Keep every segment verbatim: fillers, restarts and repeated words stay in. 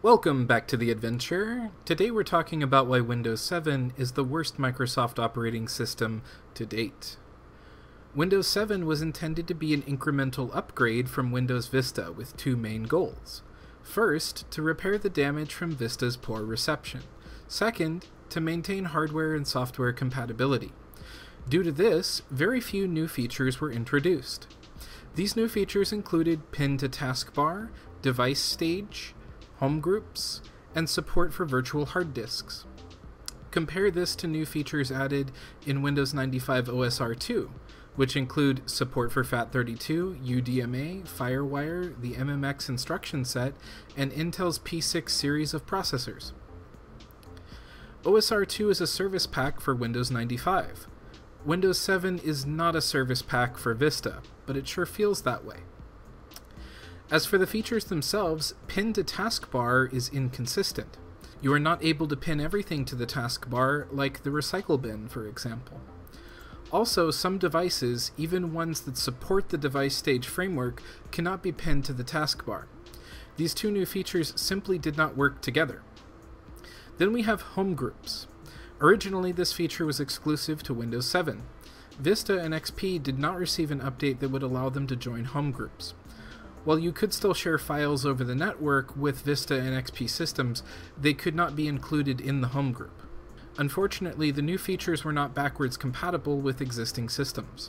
Welcome back to the adventure. Today we're talking about why Windows seven is the worst Microsoft operating system to date. Windows seven was intended to be an incremental upgrade from Windows Vista with two main goals. First, to repair the damage from Vista's poor reception. Second, to maintain hardware and software compatibility. Due to this, very few new features were introduced. These new features included pin to taskbar, device stage, home groups, and support for virtual hard disks. Compare this to new features added in Windows ninety-five O S R two, which include support for FAT thirty-two, U D M A, FireWire, the M M X instruction set, and Intel's P six series of processors. O S R two is a service pack for Windows ninety-five. Windows seven is not a service pack for Vista, but it sure feels that way. As for the features themselves, pin to taskbar is inconsistent. You are not able to pin everything to the taskbar, like the recycle bin, for example. Also, some devices, even ones that support the device stage framework, cannot be pinned to the taskbar. These two new features simply did not work together. Then we have home groups. Originally, this feature was exclusive to Windows seven. Vista and X P did not receive an update that would allow them to join home groups. While you could still share files over the network with Vista and X P systems, they could not be included in the home group. Unfortunately, the new features were not backwards compatible with existing systems.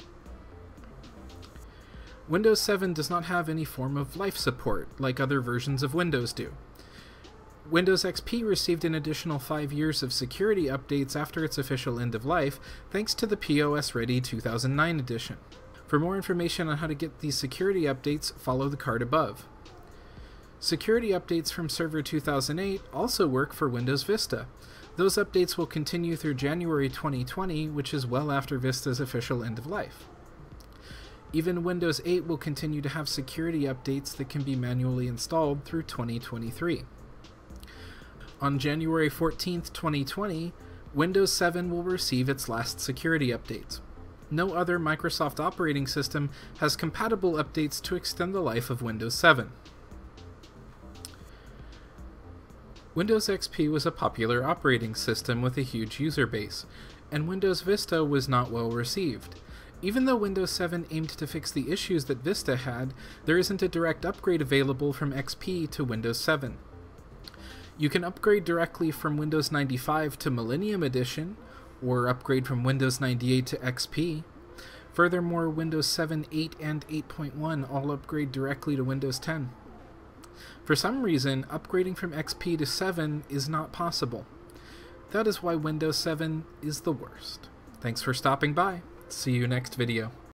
Windows seven does not have any form of life support, like other versions of Windows do. Windows X P received an additional five years of security updates after its official end of life, thanks to the P O S Ready two thousand nine edition. For more information on how to get these security updates, follow the card above. Security updates from Server two thousand eight also work for Windows Vista. Those updates will continue through January twenty twenty, which is well after Vista's official end of life. Even Windows eight will continue to have security updates that can be manually installed through twenty twenty-three. On January fourteenth, twenty twenty, Windows seven will receive its last security updates. No other Microsoft operating system has compatible updates to extend the life of Windows seven. Windows X P was a popular operating system with a huge user base, and Windows Vista was not well received. Even though Windows seven aimed to fix the issues that Vista had, there isn't a direct upgrade available from X P to Windows seven. You can upgrade directly from Windows ninety-five to Millennium Edition, or upgrade from Windows ninety-eight to X P. Furthermore, Windows seven, eight, and eight point one all upgrade directly to Windows ten. For some reason, upgrading from X P to seven is not possible. That is why Windows seven is the worst. Thanks for stopping by. See you next video.